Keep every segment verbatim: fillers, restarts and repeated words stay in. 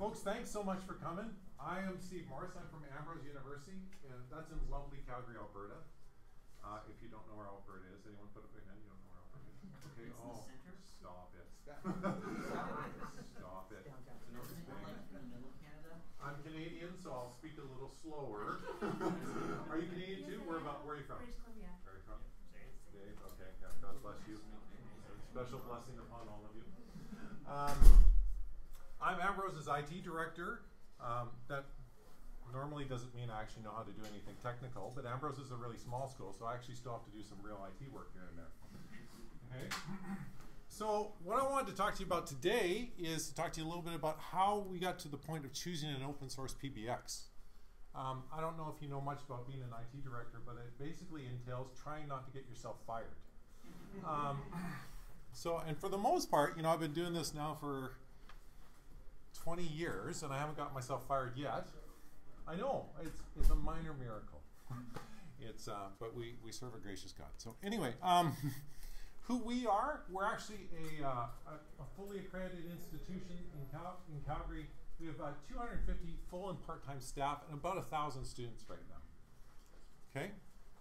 Folks, thanks so much for coming. I am Steve Morris. I'm from Ambrose University, and that's in lovely Calgary, Alberta. Uh, if you don't know where Alberta is, anyone put up their hand? You don't know where Alberta is? Okay. It's oh, in the center. Stop it. Stop it. Downtown. So isn't it like in the middle of Canada? I'm Canadian, so I'll speak a little slower. Are you Canadian too? Where about? Where are you from? British Columbia. Where are you from? Dave. Okay. Yeah, God bless you. Special blessing upon all of you. Um, I'm Ambrose's I T director. Um, that normally doesn't mean I actually know how to do anything technical, but Ambrose is a really small school, so I actually still have to do some real I T work here and there. Okay. So what I wanted to talk to you about today is to talk to you a little bit about how we got to the point of choosing an open source P B X. Um, I don't know if you know much about being an I T director, but it basically entails trying not to get yourself fired. Um, so, and for the most part, you know, I've been doing this now for twenty years, and I haven't got myself fired yet. I know, it's, it's a minor miracle. It's, uh, but we, we serve a gracious God. So anyway, um, who we are, we're actually a, uh, a, a fully accredited institution in, Cal in Calgary. We have uh, two hundred fifty full and part-time staff and about one thousand students right now. Okay?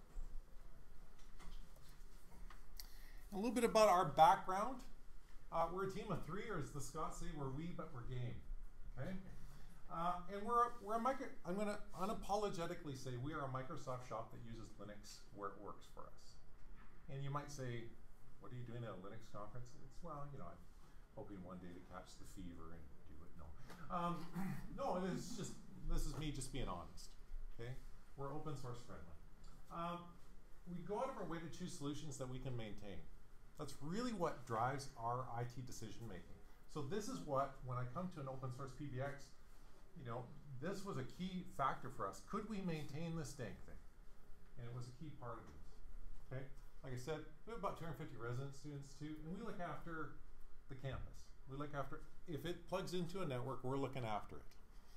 A little bit about our background. Uh, we're a team of three, or as the Scots say, we're we, but we're game. Okay? Uh, and we're, we're a micro, I'm going to unapologetically say we are a Microsoft shop that uses Linux where it works for us. And you might say, what are you doing at a Linux conference? It's, well, you know, I'm hoping one day to catch the fever and do it. No. Um, no, it is just, this is me just being honest. Okay? We're open source friendly. Um, we go out of our way to choose solutions that we can maintain. That's really what drives our I T decision making. So this is what, when I come to an open source P B X, you know, this was a key factor for us. Could we maintain this dang thing? And it was a key part of it. Okay? Like I said, we have about two hundred fifty resident students too, and we look after the campus. We look after, if it plugs into a network, we're looking after it.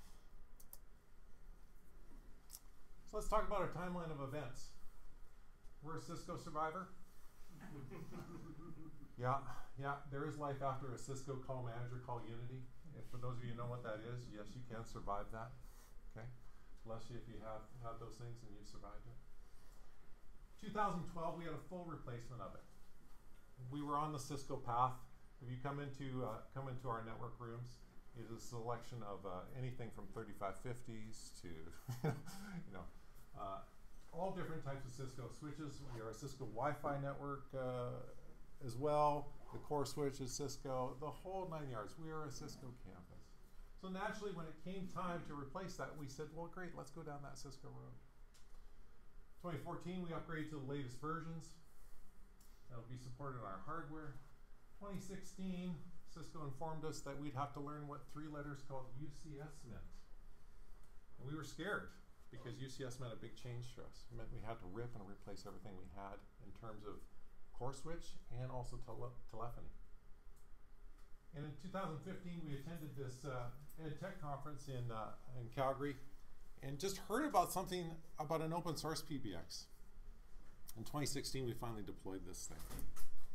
So let's talk about our timeline of events. We're a Cisco survivor. Yeah, yeah, there is life after a Cisco call manager call Unity. If for those of you who know what that is, yes, you can survive that. Okay, bless you if you have, have those things and you've survived it. two thousand twelve, we had a full replacement of it. We were on the Cisco path. If you come into uh, come into our network rooms, it is a selection of uh, anything from thirty-five fifties to you know. Uh, all different types of Cisco switches. We are a Cisco Wi-Fi network uh, as well. The core switch is Cisco, the whole nine yards. We are a Cisco campus. So naturally, when it came time to replace that, we said, well, great, let's go down that Cisco road. twenty fourteen, we upgraded to the latest versions. That'll be supported on our hardware. twenty sixteen, Cisco informed us that we'd have to learn what three letters called U C S meant. And we were scared, because U C S meant a big change for us. It meant we had to rip and replace everything we had in terms of core switch and also tele telephony. And in two thousand fifteen, we attended this uh, EdTech conference in, uh, in Calgary and just heard about something about an open source P B X. In twenty sixteen, we finally deployed this thing. Can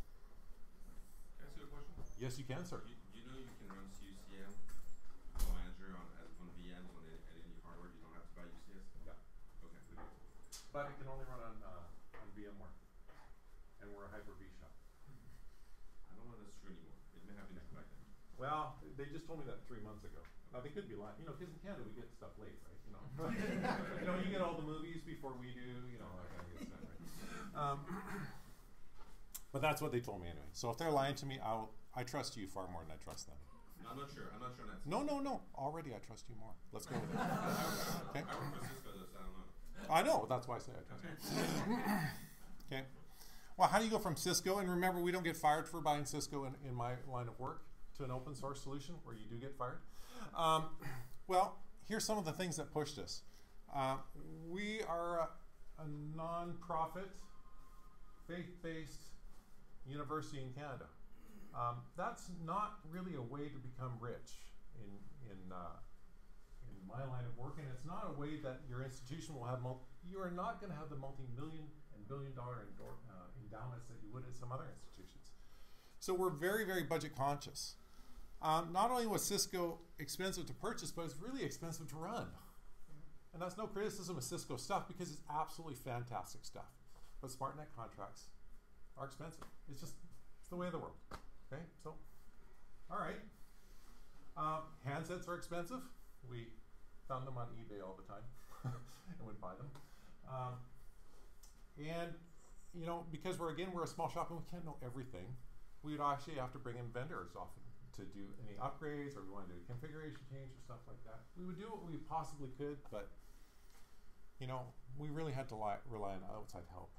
I ask you a question? Yes, you can, sir. You, you know you can run C U C M call manager on, as, on V Ms on any, any hardware. You don't have to buy U C S? Yeah. Okay. But it can only run on, uh, on VMware. And we're a Hyper-V shop. I don't want to screw anymore. It may have been back then. Well, they just told me that three months ago. Now, they could be lying. You know, because in Canada, we get stuff late, right? You know, you know, you get all the movies before we do, you know, that kind of good stuff, right? Um, but that's what they told me anyway. So if they're lying to me, I'll, I trust you far more than I trust them. No, I'm not sure. I'm not sure on that. No, no, no. Already I trust you more. Let's go with it. Okay? I work for Cisco, though, so I don't know. I know. That's why I say I trust you. Okay. Well, how do you go from Cisco, and remember, we don't get fired for buying Cisco in, in my line of work, to an open source solution where you do get fired? Um, well, here's some of the things that pushed us. Uh, we are a, a non-profit, faith-based university in Canada. Um, that's not really a way to become rich in, in, uh, in my line of work, and it's not a way that your institution will have, mul you are not going to have the multi-million and billion dollar uh, endowments that you would at some other institutions. So we're very, very budget conscious. Um, not only was Cisco expensive to purchase, but it's really expensive to run. And that's no criticism of Cisco stuff because it's absolutely fantastic stuff. But SmartNet contracts are expensive. It's just it's the way of the world. Okay, so all right. Um, handsets are expensive. We found them on eBay all the time and would buy them. Um, and you know, because we're again we're a small shop and we can't know everything, we would actually have to bring in vendors often to do any upgrades, or we want to do a configuration change or stuff like that. We would do what we possibly could, but you know, we really had to li- rely on outside help.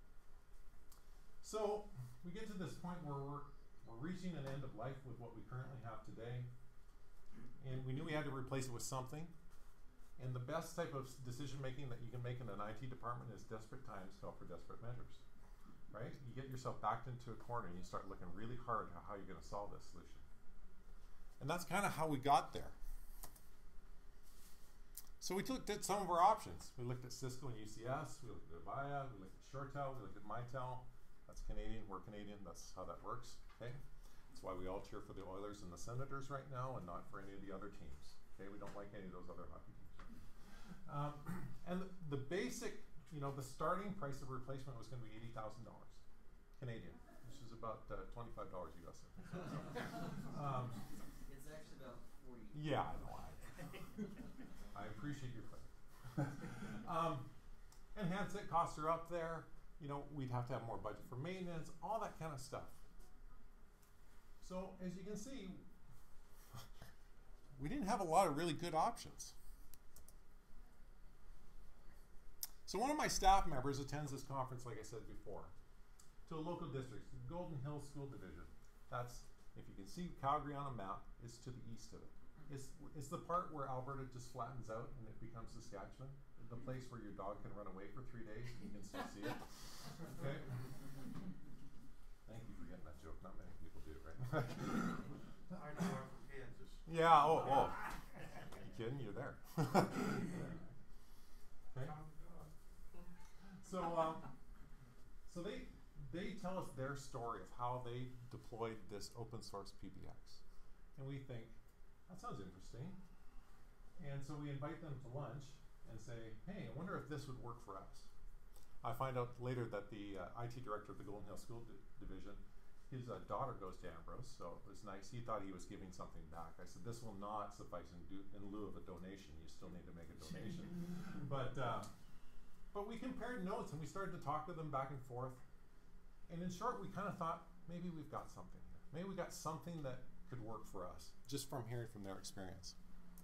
So we get to this point where we're we're reaching an end of life with what we currently have today, and we knew we had to replace it with something. And the best type of decision making that you can make in an I T department is desperate times call for desperate measures, right? You get yourself backed into a corner and you start looking really hard at how you're going to solve this solution. And that's kind of how we got there. So we looked at some of our options. We looked at Cisco and U C S, we looked at Avaya, we looked at ShoreTel, we looked at Mitel. That's Canadian, we're Canadian, that's how that works, okay? That's why we all cheer for the Oilers and the Senators right now and not for any of the other teams, okay? We don't like any of those other hockey teams. Um, and the, the basic, you know, the starting price of replacement was going to be eighty thousand dollars Canadian, which is about uh, twenty-five dollars U S. um, It's actually about forty. yeah, I know. I, I appreciate your clarity. um, and handset costs are up there. You know, we'd have to have more budget for maintenance, all that kind of stuff. So as you can see, we didn't have a lot of really good options. So one of my staff members attends this conference, like I said before, to a local district, the Golden Hills School Division. That's, if you can see Calgary on a map, it's to the east of it. It's, it's the part where Alberta just flattens out and it becomes Saskatchewan, the place where your dog can run away for three days and you can still see it. Okay? Thank you for getting that joke. Not many people do, right? I know I'm from Kansas. Yeah, oh, oh. You kidding? You're there. Okay. So, um, so they they tell us their story of how they deployed this open source P B X, and we think that sounds interesting, and so we invite them to lunch and say, hey, I wonder if this would work for us. I find out later that the uh, I T director of the Golden Hills School Di- Division, his uh, daughter goes to Ambrose, so it was nice. He thought he was giving something back. I said, this will not suffice in, do- in lieu of a donation. You still need to make a donation. but uh, but we compared notes and we started to talk to them back and forth. And in short, we kind of thought, maybe we've got something here. Maybe we got something that could work for us, just from hearing from their experience.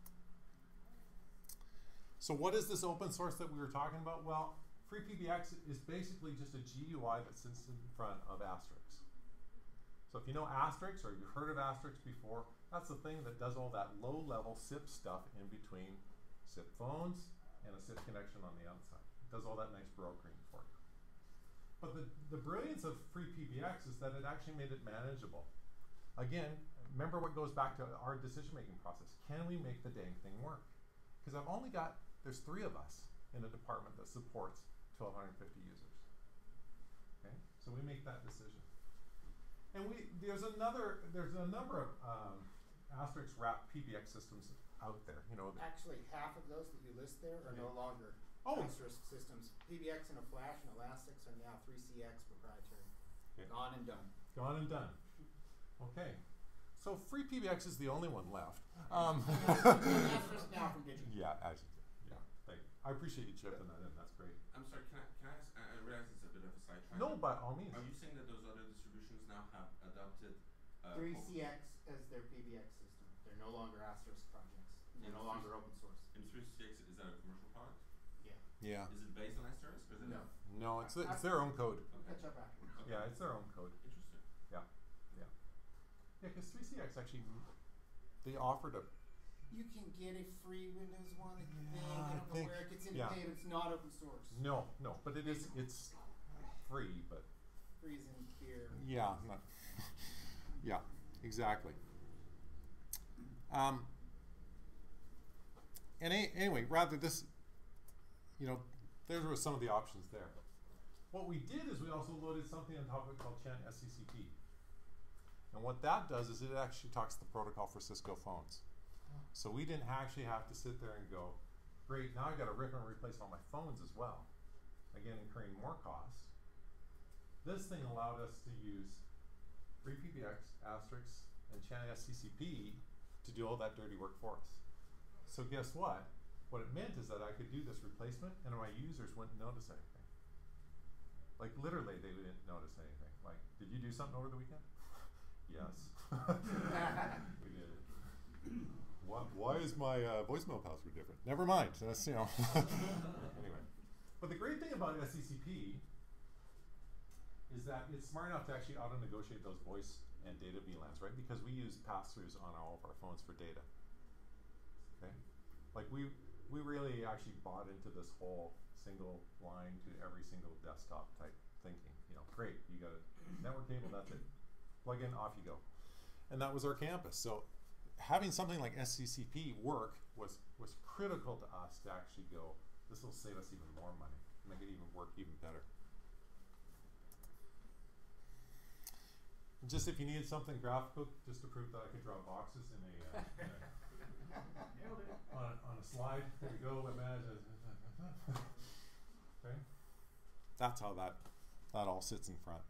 So what is this open source that we were talking about? Well, FreePBX is basically just a G U I that sits in front of Asterisk. So if you know Asterisk or you've heard of Asterisk before, that's the thing that does all that low-level S I P stuff in between S I P phones and a S I P connection on the outside. It does all that nice brokering for you. But the, the brilliance of FreePBX is that it actually made it manageable. Again, remember what goes back to our decision-making process. Can we make the dang thing work? Because I've only got, there's three of us in a department that supports twelve fifty users. Okay, so we make that decision. And we there's another there's a number of um, Asterisk wrap P B X systems out there. You know, actually, half of those that you list there are Yeah. no longer Oh. Asterisk systems. P B X and a Flash and Elastics are now three C X proprietary. Okay. Gone and done. Gone and done. Okay, so FreePBX is the only one left. Um, Asterisk now from Digi. yeah, as you did. Yeah, thank you. I appreciate you chipping that in. That's great. I'm sorry, can I, can I ask, I I realize it's a bit of a sidetrack. No, by all means. Are you saying that those other distributions now have adopted uh, three op- C X as their P B X system. They're no longer Asterisk projects. They're no longer open source. in three C X, is that a commercial product? Yeah. Yeah. Is it based on Asterisk or is it No. No, it's it's their own code. We'll Okay. catch up afterwards. Okay. Yeah, it's their own code. Interesting. Yeah, yeah, yeah. Because three C X actually, they offered a. You can get a free Windows one thing. Yeah, I I don't know think- where it gets yeah. indicated. It's not open source. No, no, but it is. It's free, but Freezing here. yeah, not. Yeah, exactly. Um. And a, anyway, rather this, you know, there were some of the options there. What we did is we also loaded something on top of it called Chant S C C P. And what that does is it actually talks the protocol for Cisco phones. So we didn't actually have to sit there and go, great, now I've got to rip and replace all my phones as well. Again, incurring more costs. This thing allowed us to use FreePBX, Asterisk, and China S C C P to do all that dirty work for us. So guess what? What it meant is that I could do this replacement and my users wouldn't notice anything. Like literally they didn't notice anything. Like, did you do something over the weekend? Yes. We did. Why, why is my uh, voicemail password different? Never mind. That's, you know. Anyway. But the great thing about S C C P is that it's smart enough to actually auto-negotiate those voice and data V LANs, right? Because we use pass-throughs on all of our phones for data. Okay? Like we we really actually bought into this whole single line to every single desktop type thinking. You know, great, you got a network cable, that's it. Plug in, off you go. And that was our campus. So having something like S C C P work was was critical to us to actually go, this will save us even more money, make it even work even better. Just if you needed something graphical, just to prove that I could draw boxes in a, uh, in a on, a on a slide. There we go. Imagine. Okay. That's how that that all sits in front.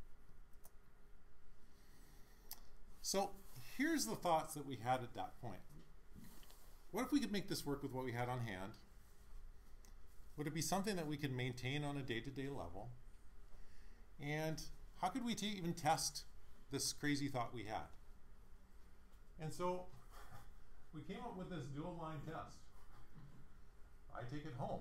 So here's the thoughts that we had at that point. What if we could make this work with what we had on hand? Would it be something that we could maintain on a day-to-day level? And how could we t- even test this crazy thought we had? And so we came up with this dual line test. I take it home.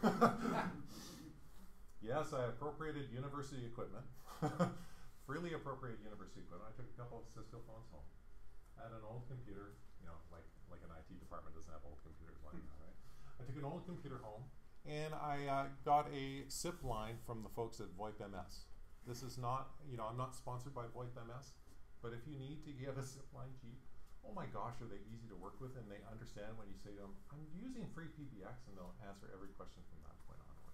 Yes, I appropriated university equipment. Freely appropriated university equipment. I took a couple of Cisco phones home. I had an old computer, you know, like like an I T department doesn't have old computers like that, right? I took an old computer home and I uh, got a S I P line from the folks at VoIP M S. This is not, you know, I'm not sponsored by VoIP M S, but if you need to get a S I P line cheap, oh my gosh, are they easy to work with, and they understand when you say to them, I'm using FreePBX, and they'll answer every question from that point onward.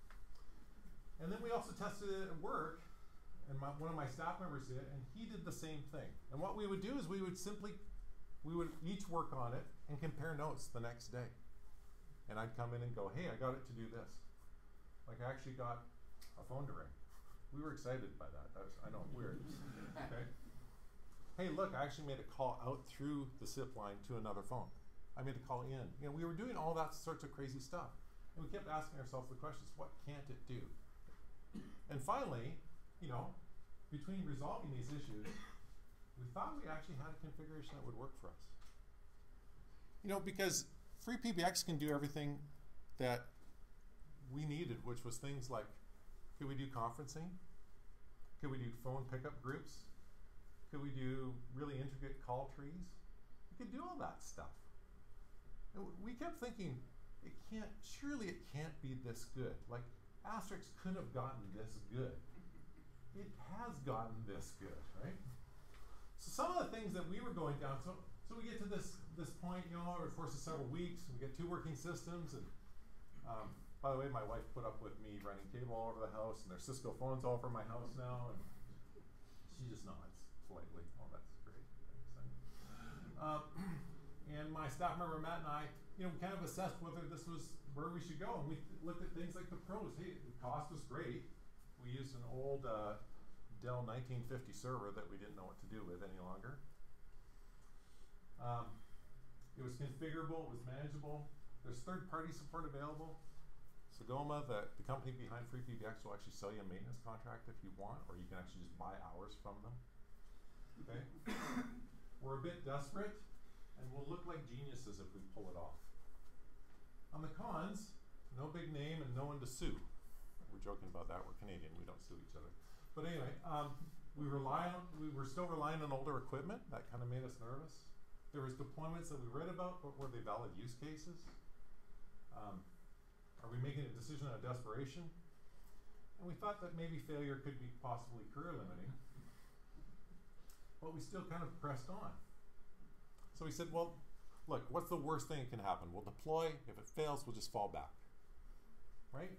And then we also tested it at work, and my, one of my staff members did, and he did the same thing. And what we would do is we would simply, we would each work on it and compare notes the next day. And I'd come in and go, hey, I got it to do this. Like I actually got a phone to ring. We were excited by that. That was, I know, weird. Okay. Hey, look, I actually made a call out through the S I P line to another phone. I made a call in. You know, we were doing all that sorts of crazy stuff. And we kept asking ourselves the questions, what can't it do? And finally, you know, between resolving these issues, we thought we actually had a configuration that would work for us. You know, because FreePBX can do everything that we needed, which was things like, could we do conferencing? Could we do phone pickup groups? Could we do really intricate call trees? We could do all that stuff. And we kept thinking, it can't, surely it can't be this good. Like, Asterisk couldn't have gotten this good. It has gotten this good, right? So some of the things that we were going down, so so we get to this this point, you know, over the course of several weeks, we get two working systems, and um, by the way, my wife put up with me running cable all over the house, and there's Cisco phones all over my house now, and she just nods politely. Oh, that's great. Thanks. Um, and my staff member Matt and I, you know, we kind of assessed whether this was where we should go, and we looked at things like the pros. Hey, the cost was great. We used an old uh, Dell nineteen fifty server that we didn't know what to do with any longer. Um, it was configurable, it was manageable. There's third-party support available. Sagoma, the, the company behind FreePBX, will actually sell you a maintenance contract if you want, or you can actually just buy hours from them. Okay? We're a bit desperate, and we'll look like geniuses if we pull it off. On the cons, no big name and no one to sue. We're joking about that. We're Canadian. We don't sue each other. But anyway, um, we rely on. We were still relying on older equipment. That kind of made us nervous. There was deployments that we read about, but were they valid use cases? Um, are we making a decision out of desperation? And we thought that maybe failure could be possibly career limiting. But we still kind of pressed on. So we said, well, look, what's the worst thing that can happen? We'll deploy. If it fails, we'll just fall back. Right?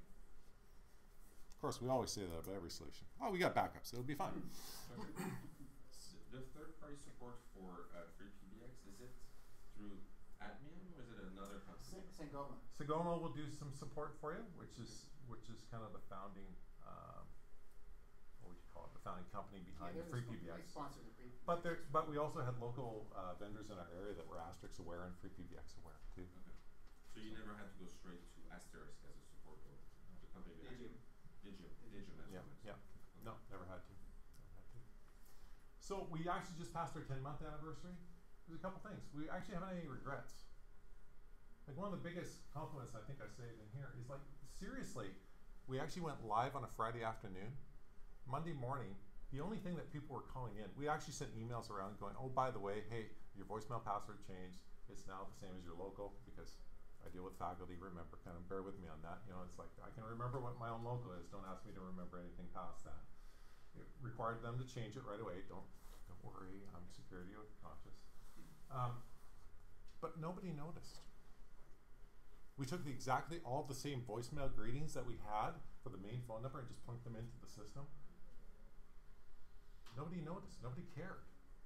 Of course, we always say that about every solution. Oh, we got backups. It'll be fine. The party support for uh, free P B X? Is it through Admium or is it another company? Sa- Sangoma. Sagoma will do some support for you, which is which is kind of the founding, um, what would you call it, the founding company behind Yeah, the they're free the P B spon- X. They sponsor the free. But there, but we also had local uh, vendors in our area that were Asterix aware and free P B X aware too. Okay. So you never had to go straight to Asterisk as a support or the company behind Digium. it? Digium. Digium, that's Yeah, what it is. yeah. Okay. No, never had to. Never had to. So we actually just passed our ten month anniversary. There's a couple things. We actually haven't had any regrets. Like one of the biggest compliments I think I say it in here is like seriously, we actually went live on a Friday afternoon. Monday morning, the only thing that people were calling in, we actually sent emails around going, oh, by the way, hey, your voicemail password changed. It's now the same as your local because I deal with faculty, remember, kind of bear with me on that. You know, it's like I can remember what my own local is. Don't ask me to remember anything past that. It required them to change it right away. Don't don't worry, I'm security conscious. Um, but nobody noticed. We took the exactly all the same voicemail greetings that we had for the main phone number and just plunked them into the system. Nobody noticed. Nobody cared.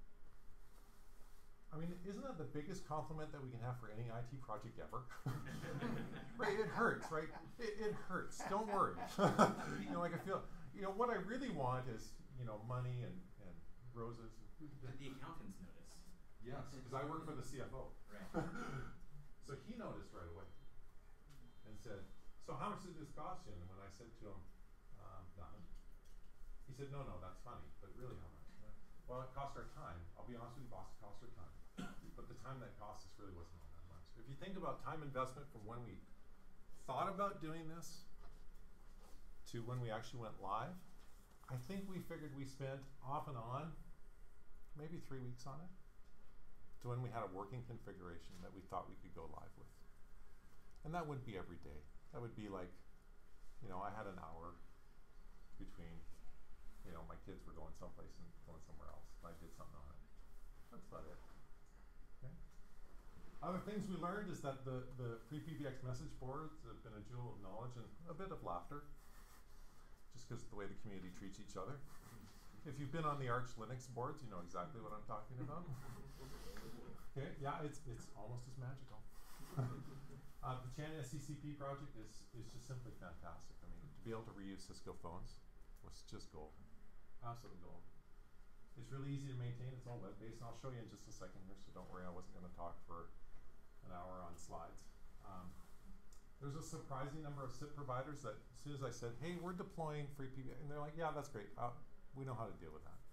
I mean, isn't that the biggest compliment that we can have for any I T project ever? Right, it hurts, right? It, it hurts. Don't worry. You know, like I feel, you know, what I really want is, you know, money and, and roses. Did the accountants notice? Yes, because I work for the C F O. Right. So he noticed right away and said, so how much did this cost you? And when I said to him, um, nothing. He said, no, no, that's funny, but really how much? Well, it cost our time. I'll be honest with you, boss, it cost our time. But the time that cost us really wasn't all that much. If you think about time investment from when we thought about doing this to when we actually went live, I think we figured we spent off and on maybe three weeks on it to when we had a working configuration that we thought we could go live with. And that wouldn't be every day. That would be like, you know, I had an hour between, you know, my kids were going someplace and going somewhere else. And I did something on it. That's about it. Okay. Other things we learned is that the, the free P B X message boards have been a jewel of knowledge and a bit of laughter, just because of the way the community treats each other. If you've been on the Arch Linux boards, you know exactly what I'm talking about. Okay, yeah, it's it's almost as magical. uh, the Chan S C C P project is is just simply fantastic. I mean, to be able to reuse Cisco phones was just gold, absolute gold. It's really easy to maintain. It's all web-based, and I'll show you in just a second here. So don't worry, I wasn't going to talk for an hour on slides. Um, there's a surprising number of S I P providers that, as soon as I said, "Hey, we're deploying free P B X," and they're like, "Yeah, that's great. Uh, we know how to deal with that."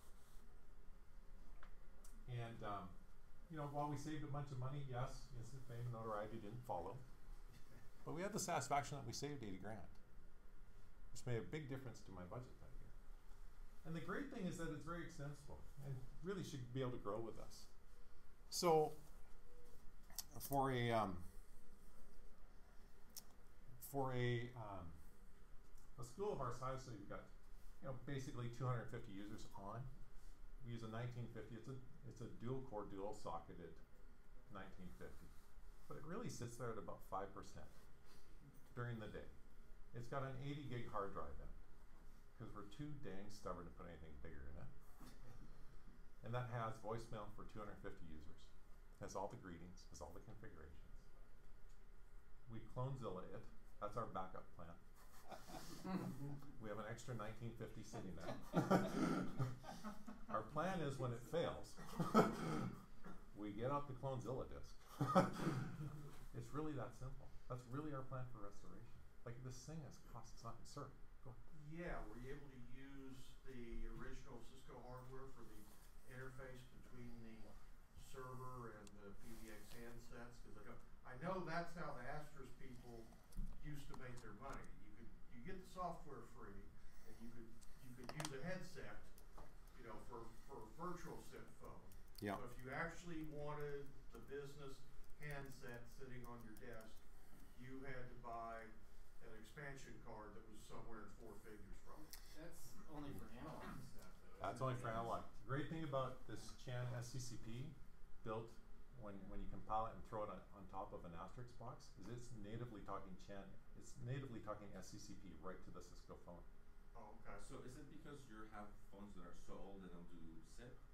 And um, you know, while we saved a bunch of money, yes, instant fame and notoriety didn't follow, but we had the satisfaction that we saved eighty grand, which made a big difference to my budget that year. And the great thing is that it's very extensible and really should be able to grow with us. So, for a um, for a um, a school of our size, so you've got, you know, basically two hundred fifty users on. We use a nineteen fifty. It's a it's a dual core, dual socketed nineteen fifty, but it really sits there at about five percent during the day. It's got an eighty gig hard drive in it because we're too dang stubborn to put anything bigger in it. And that has voicemail for two hundred fifty users. Has all the greetings. Has all the configurations. We Clonezilla it. That's our backup plan. We have an extra nineteen fifty sitting there. Our plan is when it fails, we get out the Clonezilla disk. It's really that simple. That's really our plan for restoration. Like this thing has cost us nothing. Sir, go ahead. Yeah, were you able to use the original Cisco hardware for the interface between the server and the P B X handsets? Because I know, I know that's how the Asterisk people used to make their money. You could you get the software free, and you could you could use a headset, you know, for for a virtual SIP phone. Yeah. So if you actually wanted the business handset sitting on your desk, you had to buy an expansion card that was somewhere in four figures from it. That's only for analog stuff, though. That's isn't only it? for analog. The great thing about this Chan S C C P built when, when you compile it and throw it on, on top of an Asterix box is it's natively talking Chan, it's natively talking S C C P right to the Cisco phone. Oh, okay. So is it because you have phones that are so old they don't do S I P? Because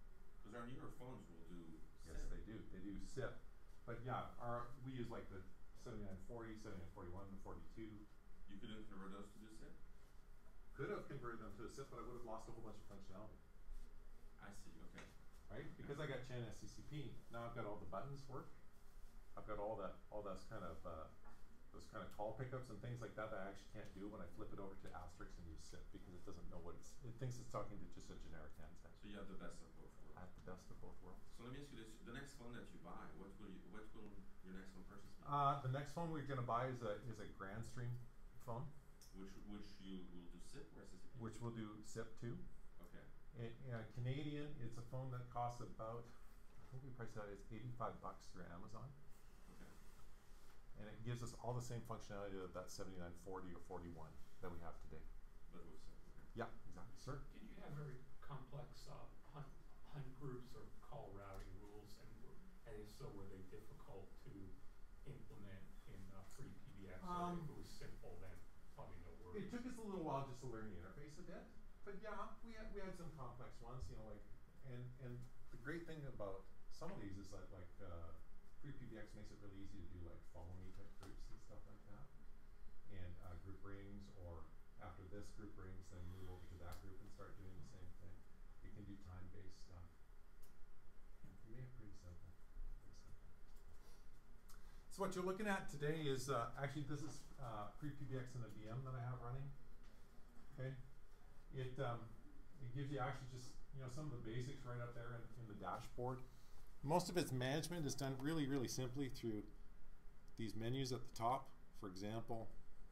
Cause our newer phones will do Yes, they do, they do S I P, but yeah, our, we use like the seventy-nine forty, seventy-nine forty-one, the forty-two. You couldn't convert those to do S I P? Could have converted them to a S I P, but I would have lost a whole bunch of functionality, I see, okay. right? Because I got Chan S C C P, now I've got all the buttons work. I've got all that, all those kind of, uh, those kind of call pickups and things like that that I actually can't do when I flip it over to asterisk and use S I P because it doesn't know what it's, it thinks it's talking to just a generic handset. So you have the best of both I worlds. have the best of both worlds. So let me ask you this, the next phone that you buy, what will you, what will your next phone purchase be? Uh, the next phone we're gonna buy is a, is a Grandstream phone, Which, which you will do S I P or S S D? which will do S I P too. Okay, In, uh, Canadian, it's a phone that costs about, I think we priced it out, it's eighty-five bucks through Amazon. okay. And it gives us all the same functionality of that seventy-nine forty or forty-one that we have today. But with S I P, okay. Yeah, exactly, sir. Did you have very complex uh, hunt, hunt groups or call routing rules, and were, and if so, were they difficult to implement in uh, free P B X? Or Um, if it was simple, then probably no worries. It took us a little while just to learn the interface a bit, but yeah, we had, we had some complex ones, you know, like, and, and the great thing about some of these is that like, uh, free P B X makes it really easy to do like follow-me type groups and stuff like that. And, uh, group rings, or after this group rings, then move over to that group and start doing the same thing. You can do time-based stuff. You made it pretty simple, pretty simple. So what you're looking at today is, uh, actually this is, uh, free P B X in a V M that I have running. Okay, it, um, it gives you actually just, you know, some of the basics right up there in, in the dashboard. Most of its management is done really, really simply through these menus at the top. For example,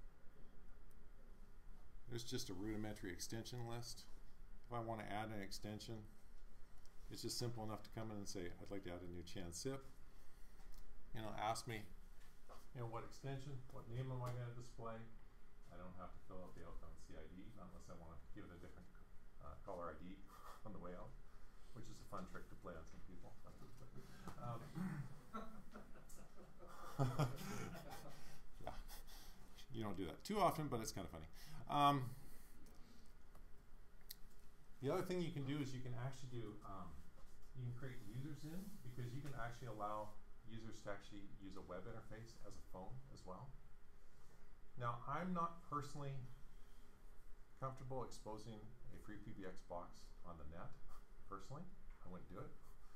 there's just a rudimentary extension list. If I want to add an extension, it's just simple enough to come in and say, I'd like to add a new Chan S I P. You know, ask me, you know, what extension, what name am I going to display? I don't have to fill out the outbound C I D, not unless I want to give it a different uh, caller I D on the way out, which is a fun trick to play on some people. um, yeah, you don't do that too often, but it's kind of funny. Um, the other thing you can do is you can actually do, um, you can create users in, because you can actually allow users to actually use a web interface as a phone as well. Now, I'm not personally comfortable exposing a free P B X box on the net, personally. I wouldn't do it.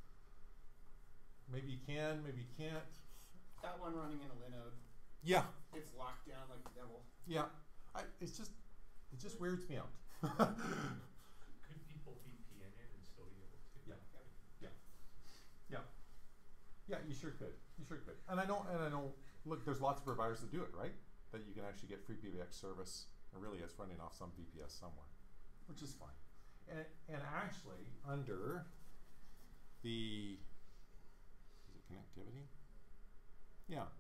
Maybe you can, maybe you can't. That one running in a Linode, Yeah, it's locked down like the devil. yeah. I, it's just, it just weirds me out. Could people V P N in and still be able to? Yeah. Yeah. Yeah. Yeah, you sure could. You sure could. And I know, and I know, look, there's lots of providers that do it, right? That you can actually get free P B X service, and really it's running off some V P S somewhere, which is fine. And, and actually, under the, is it connectivity? Yeah.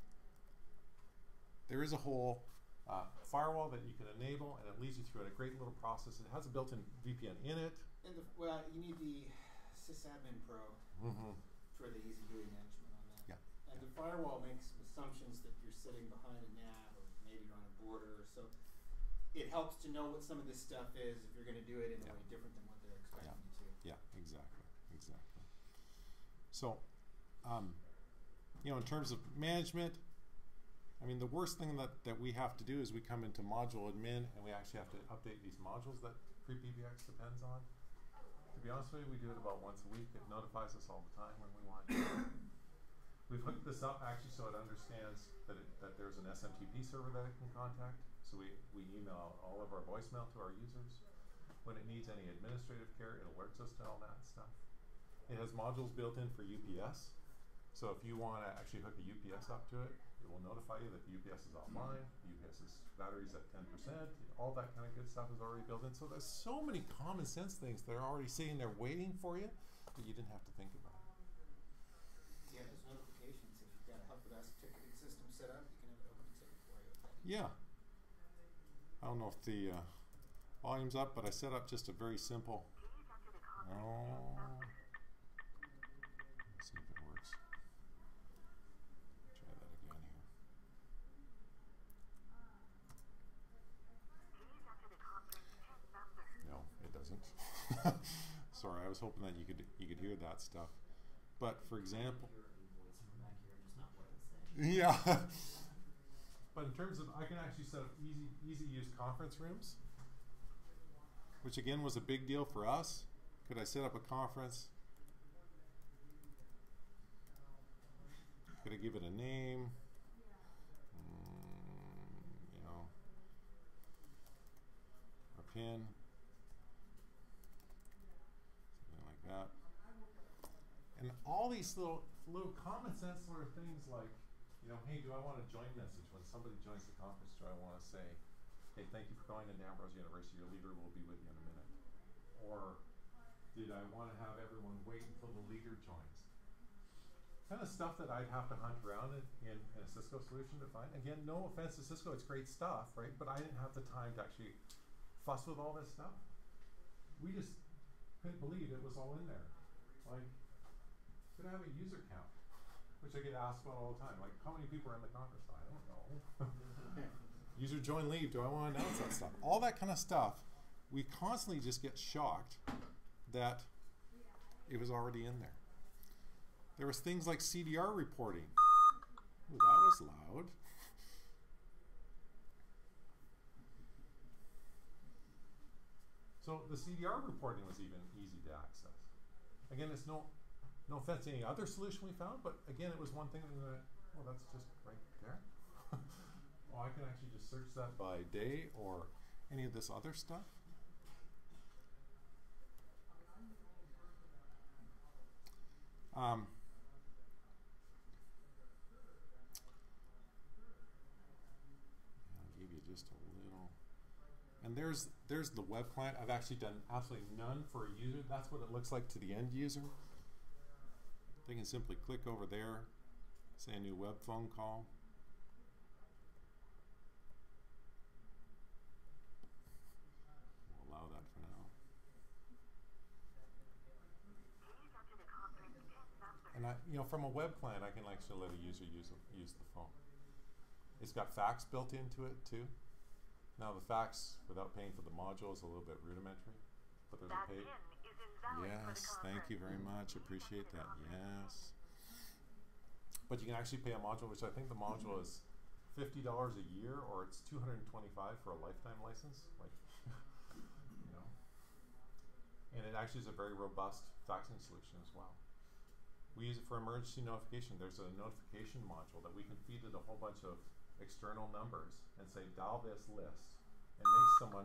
There is a whole uh, firewall that you can enable, and it leads you through a great little process. It has a built-in V P N in it. And the, well, you need the sysadmin pro Mm-hmm. for the easy GUI management on that. Yeah. And the firewall makes some assumptions that you're sitting behind a nav, or maybe you're on a border, so it helps to know what some of this stuff is if you're going to do it in Yeah. a way different than what they're expecting you to. Yeah, exactly, exactly. So, um, you know, in terms of management, I mean, the worst thing that, that we have to do is we come into module admin and we actually have to update these modules that free P B X depends on. To be honest with you, we do it about once a week. It notifies us all the time when we want to. We've hooked this up actually so it understands that, it, that there's an S M T P server that it can contact. So we, we email all of our voicemail to our users. When it needs any administrative care, it alerts us to all that stuff. It has modules built in for U P S. So if you want to actually hook a U P S up to it, it will notify you that the U P S is offline, U P S's battery's at ten percent, all that kind of good stuff is already built in. So there's so many common sense things that are already sitting there waiting for you that you didn't have to think about. Yeah, there's notifications. If you've got a help desk ticketing system set up, you can have it open a ticket for you. Yeah. I don't know if the uh, volume's up, but I set up just a very simple. Oh. Let's see if it works. Try that again here. No, it doesn't. Sorry, I was hoping that you could you could hear hear that stuff. But for example, Hear a voice from back here, just not what it's saying. yeah. But in terms of, I can actually set up easy, easy use conference rooms, which again was a big deal for us. Could I set up a conference? Could I give it a name? Mm, you know, a pin, something like that. And all these little, little common sense sort of things like, you know, hey, do I want a join message when somebody joins the conference? Do I want to say, hey, thank you for going to Ambrose University. Your leader will be with you in a minute. Or did I want to have everyone wait until the leader joins? Kind of stuff that I'd have to hunt around in, in, in a Cisco solution to find. Again, no offense to Cisco, it's great stuff, right? But I didn't have the time to actually fuss with all this stuff. We just couldn't believe it was all in there. Like, could I have a user count? Which I get asked about all the time. Like, how many people are in the conference? I don't know. User join leave. Do I want to announce that stuff? All that kind of stuff. We constantly just get shocked that it was already in there. There was things like C D R reporting. Ooh, that was loud. So the C D R reporting was even easy to access. Again, it's no no offense to any other solution we found, but again, it was one thing that, well, that's just right there. Well, I can actually just search that by day or any of this other stuff. Um, I'll give you just a little. And there's there's the web client. I've actually done absolutely none for a user. That's what it looks like to the end user. They can simply click over there, say a new web phone call. We'll allow that for now. And I, you know, from a web client, I can actually let a user use use the phone. It's got fax built into it too. Now the fax, without paying for the module, is a little bit rudimentary, but there's That a pay. pin is invalid for the Yes, thank you very much. Appreciate that. Yes. But you can actually pay a module, which I think the module is fifty dollars a year, or it's two hundred and twenty-five for a lifetime license. Like, you know. And it actually is a very robust faxing solution as well. We use it for emergency notification. There's a notification module that we can feed it a whole bunch of external numbers and say dial this list and make someone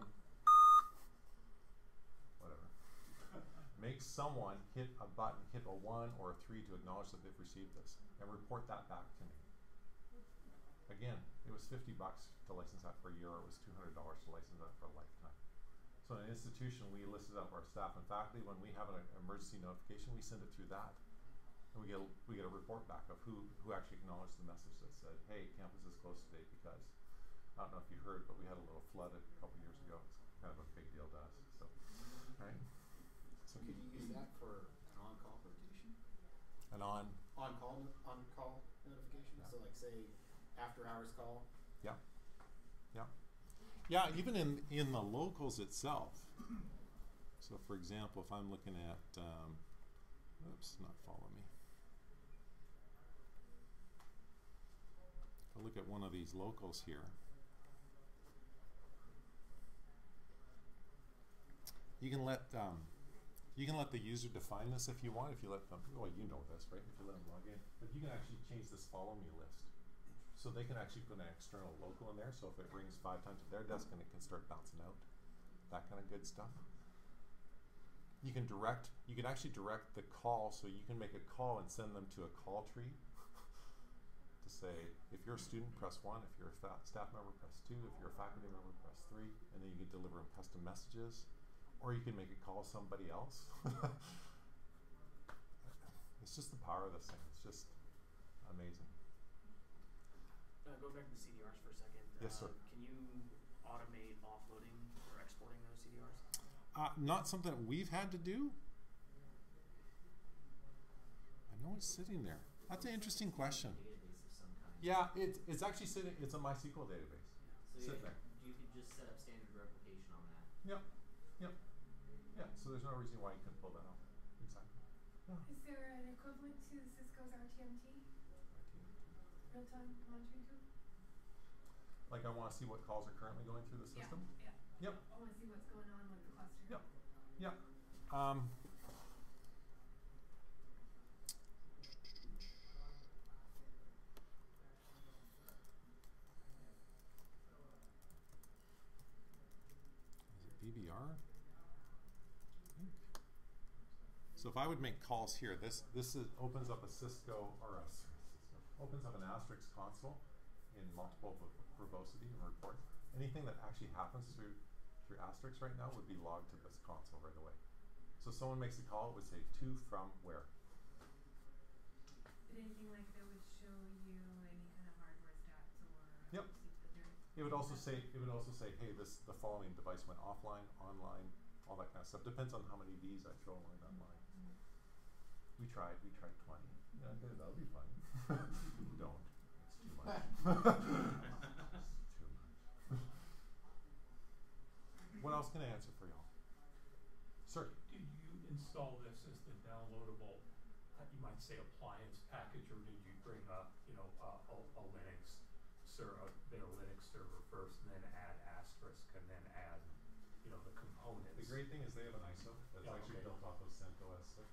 whatever make someone hit a button, hit a one or a three to acknowledge that they've received this and report that back to me. Again, it was fifty bucks to license that for a year, or it was two hundred dollars to license that for a lifetime. So in an institution, we listed up our staff and faculty. When we have an emergency notification, we send it through that. And we get a, we get a report back of who, who actually acknowledged the message that said, hey, campus is closed today because, I don't know if you heard, but we had a little flood a couple years ago. It's kind of a big deal to us. So, right? So Could you use that for an on-call rotation? an on, On-call, no- on-call notification? Yeah. So like say after-hours call? yeah, yeah. Yeah, even in, in the locals itself. So for example, if I'm looking at, um, oops, not follow me. If I look at one of these locals here, you can let um, you can let the user define this if you want. If you let them, well, you know this, right? If you let them log in, but you can actually change this follow me list, so they can actually put an external local in there. So if it rings five times at their desk, and it can start bouncing out, that kind of good stuff. You can direct. You can actually direct the call, so you can make a call and send them to a call tree. To say, if you're a student, press one. If you're a fa staff member, press two. If you're a faculty member, press three. And then you can deliver them custom messages, or you can make it call somebody else. It's just the power of this thing. It's just amazing. Uh, go back to the C D Rs for a second. Yes, uh, sir. Can you automate offloading or exporting those C D Rs? Uh, not something that we've had to do. I know it's sitting there. That's an interesting question. Database of some kind. Yeah, it's it's actually sitting. It's a MySQL database. So Sit yeah, there. you could just set up standard replication on that. Yep. Yep. Yeah. So there's no reason why you couldn't pull that off. Exactly. Is there an equivalent to Cisco's R T M T, real-time monitoring tool? Like I wanna see what calls are currently going through the system? Yeah, yeah. Yep. I wanna see what's going on with the cluster. Yep. Yep. Um, is it B B R? I think. So if I would make calls here, this this is, opens up a Cisco or a Cisco, opens up an Asterisk console in multiple verbosity and reports. Anything that actually happens through through Asterisk right now would be logged to this console right away. So if someone makes a call, it would say to, from, where. But anything like that would show you any kind of hardware stats or Yep. It would also say it would also say, hey, this the following device went offline, online, all that kind of stuff. Depends on how many V's I throw along that line. We tried, we tried twenty. Yeah, okay, that'll be fun. Don't. It's too much. It's too much. What else can I answer for y'all? Sir. Did you install this as the downloadable, uh, you might say appliance package, or did you bring up, you know, uh, a, a Linux ser- uh, their Linux server first, and then add Asterisk, and then add, you know, the components? The great thing is they have an I S O that's Yeah, actually okay. built off of CentOS six.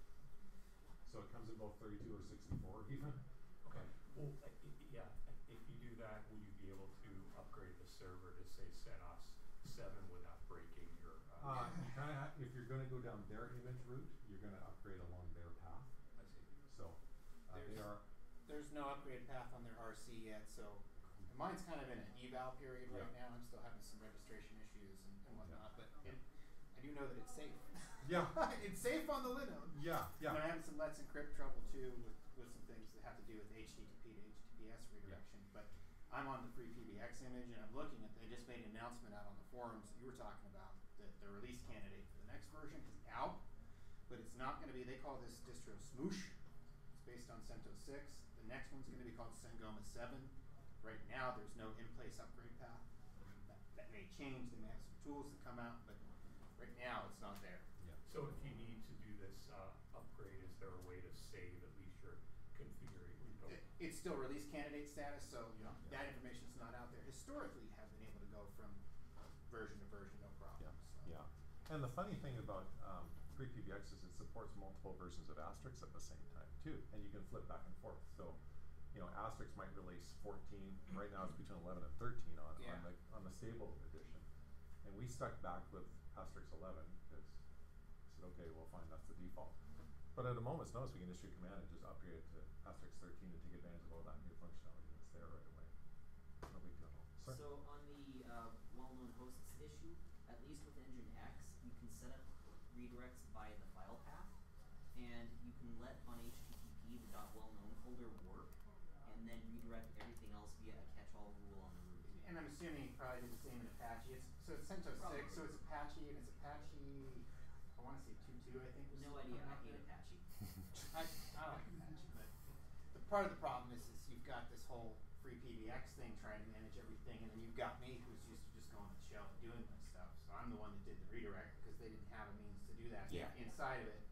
So it comes in both thirty-two or sixty-four even. Okay, well, uh, i- i- yeah, if you do that, will you be able to upgrade the server to say CentOS seven without breaking your, Uh, uh, you kinda ha- if you're gonna go down their image route, you're gonna upgrade along their path. I see. So uh, they There's- are There's no upgrade path on their R C yet, so and mine's kind of in an eval period right Yeah. now. I'm still having some registration issues and, and whatnot, but Yeah. it, I do know that it's safe. Yeah. It's safe on the Linode. Yeah, yeah. And I'm having some Let's Encrypt trouble too with, with some things that have to do with H T T P to H T T P S redirection. But I'm on the free P B X image and I'm looking at, they just made an announcement out on the forums that you were talking about that the release candidate for the next version is out, but it's not going to be, they call this distro Smoosh. It's based on CentOS six. The next one's going to be called Sangoma seven. Right now there's no in-place upgrade path. That, that may change, they may have some tools that come out, but right now it's not there. Yeah. So if you need to do this, uh, upgrade, is there a way to save at least your configure repo? It, it's still release candidate status, so you know Yeah. that information's not out there. Historically, have been able to go from version to version, no problem. Yeah, So. yeah. And the funny thing about um, FreePBX is it supports multiple versions of Asterisk at the same time too, and you can flip back and forth. So, you know, Asterisk might release fourteen. Right now it's between eleven and thirteen on, Yeah. on the on the stable edition, and we stuck back with Asterisk eleven because we said, okay, well, fine, that's the default. But at a moment's notice, we can issue a command and just upgrade it to Asterisk thirteen to take advantage of all that new functionality that's there right away. No big deal. Sir? So on the uh, well-known hosts issue, at least with Engine X, you can set up redirects by the file path, and you can let on H T T P the .wellknown folder work, and then redirect everything else via a catch-all rule on the root. And I'm assuming you probably did the same in Apache. It's, so it's CentOS six, so it's Apache, and it's Apache, I want to say two point two, I think. was No coming idea, I out hate there. Apache. I, I like Apache, but the part of the problem is, is you've got this whole free P B X thing trying to manage everything, and then you've got me who's used to just going to the shell and doing this stuff. So I'm the one that did the redirect because they didn't have a means to do that Yeah. inside of it.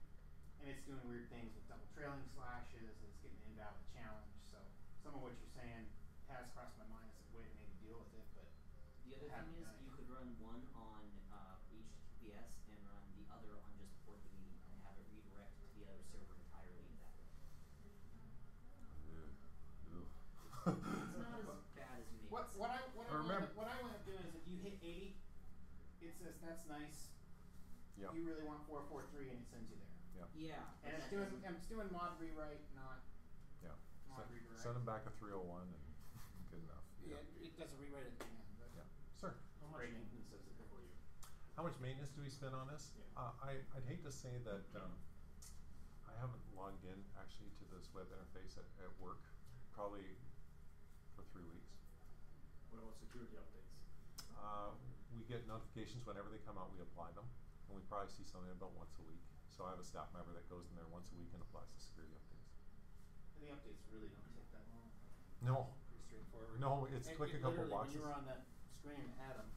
And it's doing weird things with double trailing slashes, and it's getting an invalid challenge. So some of what you're saying has crossed my mind as a way to maybe deal with it, but The other Haven't thing is, done it. you could run one on uh, H T T P S and run the other on just port B and have it redirect to the other server entirely that way. It's not as bad as you make What it what I sound. what I I, wound remember- up, what I wound up doing is if you hit eighty, it says that's nice. Yeah. You really want four four three, and it sends you there. Yeah. Yeah. but And it's that doing doesn't- and it's doing mod rewrite, not Yeah. mod Send, redirect. send them back a three oh one and good enough. Yeah, it does a rewrite at the end, but Yeah. Sir. How much Great. maintenance does it for you? How much maintenance do we spend on this? Yeah. Uh, I, I'd hate to say that um, I haven't logged in actually to this web interface at, at work, probably for three weeks. What about security updates? Uh, we get notifications whenever they come out, we apply them, and we probably see something about once a week. So I have a staff member that goes in there once a week and applies the security updates. and the updates really don't take that long. No, Pretty straightforward. no, it's It- click it a couple literally, boxes. When you were on that screen, Adam,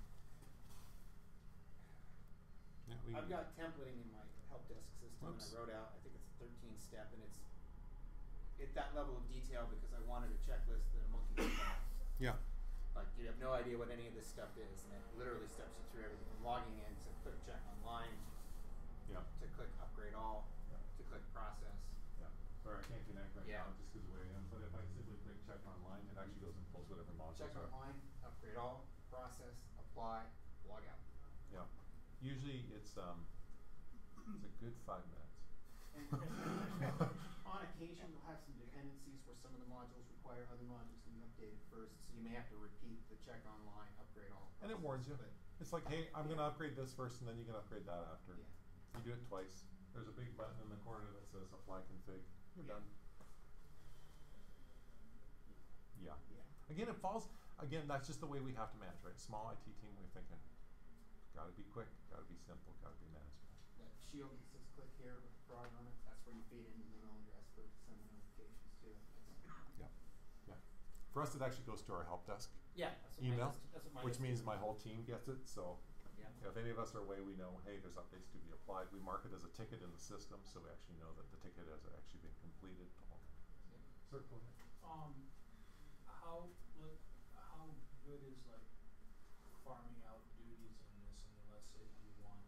Yeah, we I've can- got templating in my help desk system, Whoops. and I wrote out, I think it's thirteen step, and it's at that level of detail because I wanted a checklist that I'm looking at. Yeah. Like you have no idea what any of this stuff is, and it literally steps you through everything from logging in to click check online, Yeah. to click upgrade all, Yeah. to click process. Yeah. Sorry, I can't connect right Yeah. now just because of where I am. But if I simply click check online, it actually goes and pulls whatever modules Check are. online, upgrade all, process, apply, log out. Yeah. Usually it's um it's a good five minutes. And on occasion, you'll have some dependencies where some of the modules require other modules to be updated first, so you may have to repeat the check online, upgrade all. And it warns you. But It's like, hey, I'm gonna upgrade this first, and then you can upgrade that after. yeah, You do it twice. There's a big button in the corner that says apply config. You're Yeah. done. Yeah. yeah. Again, it falls. Again, that's just the way we have to manage, right? Small I T team, we're thinking, gotta be quick, gotta be simple, gotta be manageable. That shield that says click here with the frog on it, that's where you feed in your email address for sending notifications to. That's, Yeah. Yeah. For us, it actually goes to our help desk yeah, that's what email, mine does, that's what mine which does means too. my whole team gets it. So Yeah. if any of us are away, we know, hey, there's updates to be applied. We mark it as a ticket in the system, so we actually know that the ticket has actually been completed. Yeah. Sir, go ahead. Um, how, look, how good is like farming out duties in this? I mean, let's say you want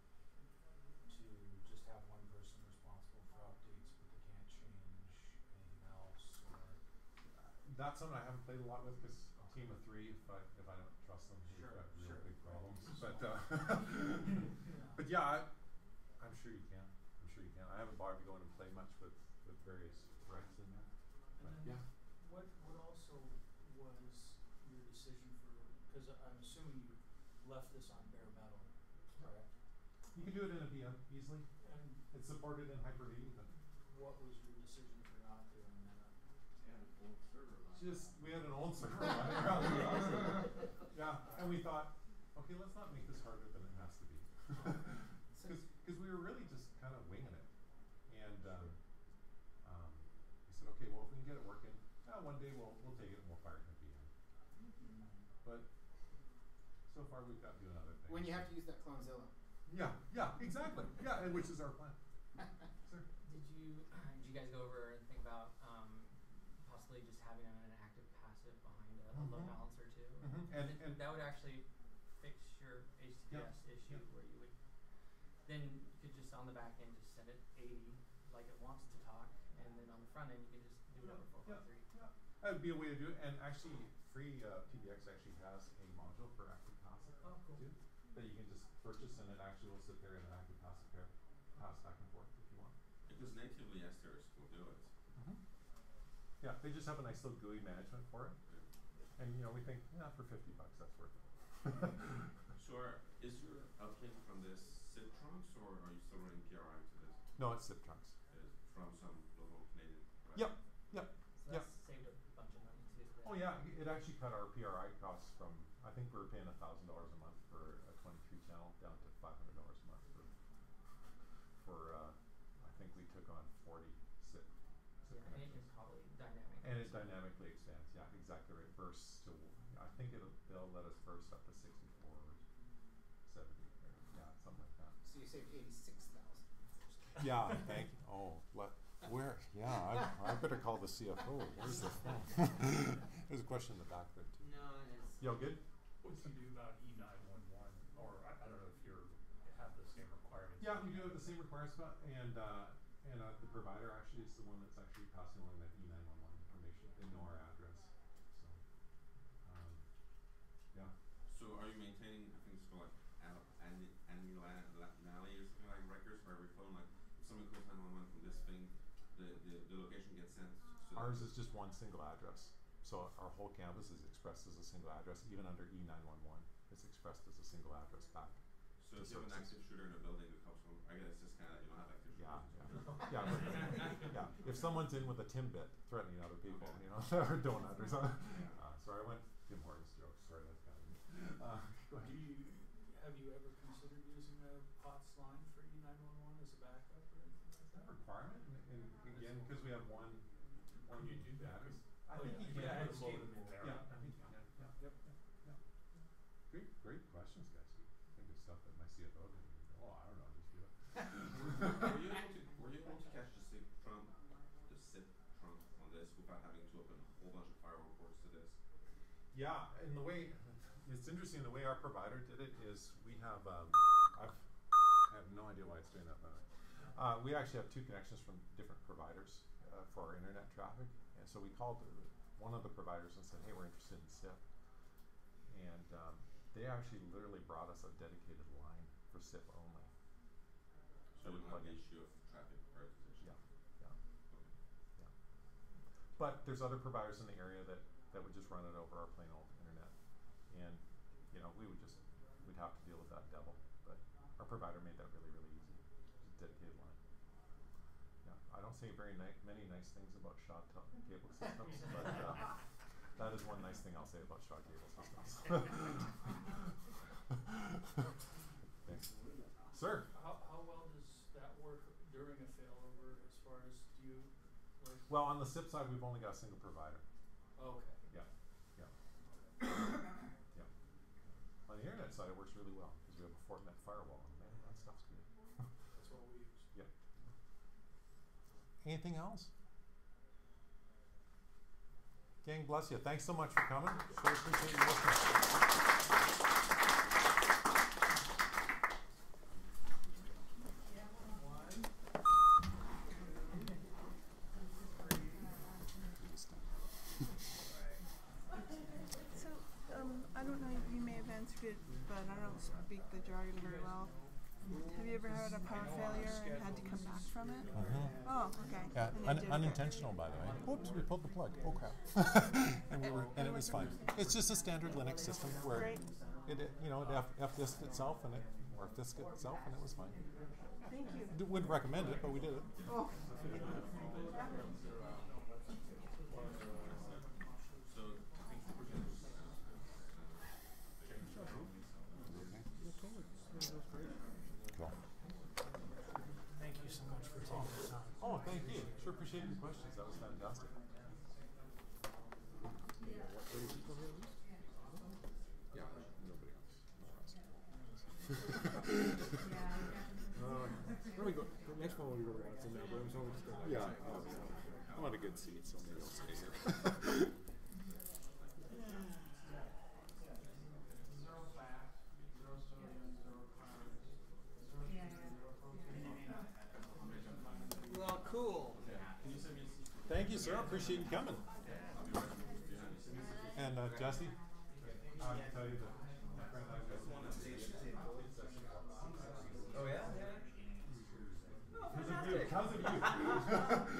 to just have one person responsible for updates, but they can't change anything else, or That's something I haven't played a lot with because team of three, if I if I don't trust them, we've Sure, got real sure. big problems. Right. But uh, yeah. but yeah, I, I'm sure you can. I'm sure you can. I haven't bothered to go in and play much with with various threats in there. And But then yeah. what what also was your decision for? Because I'm assuming you left this on bare metal, correct? You can do it in a V M easily. And It's supported in Hyper-V. But what was your decision for not doing that? And a full server line. just we had an old server running around the house. Yeah, and we thought, okay, let's not make this harder than it has to be. Because we were really just kind of winging it. And um, um, we said, okay, well, if we can get it working, uh, one day we'll we'll take it and we'll fire it in a V M. But so far we've got doing other things. When you have to use that Clonezilla. Yeah, yeah, exactly. Yeah, and which is our plan. Sir? Did you did you guys go over and think about um, possibly just having an active passive behind a, a load Mhm. balancer too? Mhm. And Th- and that would actually fix your H T T P S Yep. issue Yep. where you would then you could just on the back end just send it eighty like it wants to talk, and then on the front end you can just do it over four point three. Yeah, that would be a way to do it. And actually, free uh, P B X actually has a module for active passive Oh, cool. too, that you can just purchase, and it actually will sit there in an active passive pair, pass back and forth if you want. Because natively Esters will do it. Mm-hmm. Yeah, they just have a nice little G U I management for it, and you know we think, yeah, for fifty bucks that's worth it. So are, is your uplink from this S I P trunks, or are you still running P R I to this? No, it's zip trunks. It is from some local Canadian provider? Yep, yep. So Yep. that's saved a bunch of money too. Oh yeah, it actually cut our P R I costs from, I think we were paying a thousand dollars a month for a twenty-two channel down to five hundred dollars a month for, for uh, I think we took on forty S I P, S I P Yeah, and it connections. can probably dynamically. And it dynamically expands, yeah, exactly right. Bursts to, I think it'll, they'll let us burst up to sixty-four or seventy, or, yeah, something like that. So you saved eighty-six thousand. Yeah, thank you. Oh, let, where, yeah, I, I better call the C F O. Where's the phone? There's a question in the back there too. No, and it's Yo, good? What do you do about E nine one one, or I, I don't know if you're, have the same requirements? Yeah, we do have the same requirements, but, and, uh, and, uh, the provider actually is the one that's actually passing along that E nine one one information. They know our address, so, um, yeah. So are you maintaining, I think it's called like annu- annu- annually or something like records for every phone? Like if someone calls nine one one from this thing, the, the, the location gets sent to Ours is just one single address. So our whole campus is expressed as a single address, even under E nine one one. It's expressed as a single address back. So to if you have an services. active shooter in a building that comes from, I guess it's just kinda, you don't have active Yeah, shooters. yeah. Yeah, but, yeah. If someone's in with a Timbit threatening other people, Okay. you know, or donut or something. Uh, sorry, I went Tim Hortons jokes. Sorry, that's kind of uh, go Do ahead. you, have you ever considered using a P O T S line for E nine one one as a backup or anything like Is that that? a requirement? And, and again, because we have one, one Can you do that? address. I Oh, think yeah, you you can. can just load them in there. Yeah, I think you can. Yeah, yep, yeah, yeah. Great, great questions, guys. We think of stuff that my C F O didn't even know. Oh, I don't know, just do it. Were you able to, were you able to catch the without having to open a whole bunch of firewall ports to this. Yeah, and the way, it's interesting, the way our provider did it is we have, um, I've, I have no idea why it's doing that, by the way. Uh, we actually have two connections from different providers uh, for our internet traffic. And so we called uh, one of the providers and said, hey, we're interested in S I P. And um, they actually literally brought us a dedicated line for S I P only. So That you we don't have plug the in. issue of traffic prioritization. Yeah, yeah, yeah. But there's other providers in the area that, that would just run it over our plain old internet. And, you know, we would just, we'd have to deal with that devil. But our provider made that really, really easy. Just a dedicated line. Yeah, I don't say very ni- many nice things about Shaw tel- cable systems, but uh, that is one nice thing I'll say about Shaw cable systems. Thanks. Sir? How, how well does that work during a failover as far as do you, like? Well, on the S I P side, we've only got a single provider. Okay. Yeah, yeah, yeah. On the internet side, it works really well because we have a Fortinet firewall, and man, that stuff's good. That's what we use. Yeah. Anything else? Gang, bless you. Thanks so much for coming. Sure appreciate you listening. So, um, I don't know, you may have answered it, but I don't speak the jargon very well. Have you ever had a power failure and had to come back from it? Mm-hmm. Oh, okay. Yeah, And it un- did- unintentional, by the way. Whoops, we pulled the plug. Oh crap! and we were, and it was fine. It's just a standard Linux system where Great. it, it you know, it F, F disked itself and it, or F disked itself and it was fine. Thank you. D- wouldn't recommend it, but we did it. Oh. So I think we're gonna Cool. Thank you so much for taking the time. Oh, thank you. Sure appreciated your questions. That was fantastic. Yeah, nobody else. Uh, where we go? The next one we go to Watson now, but I'm so just going. Yeah, I'm on a good seat, so maybe I'll stay here. Well, cool. Thank you, sir. Appreciate you coming. And uh, Jesse, I can tell you that my friend and I got Oh yeah? because of you, because of you.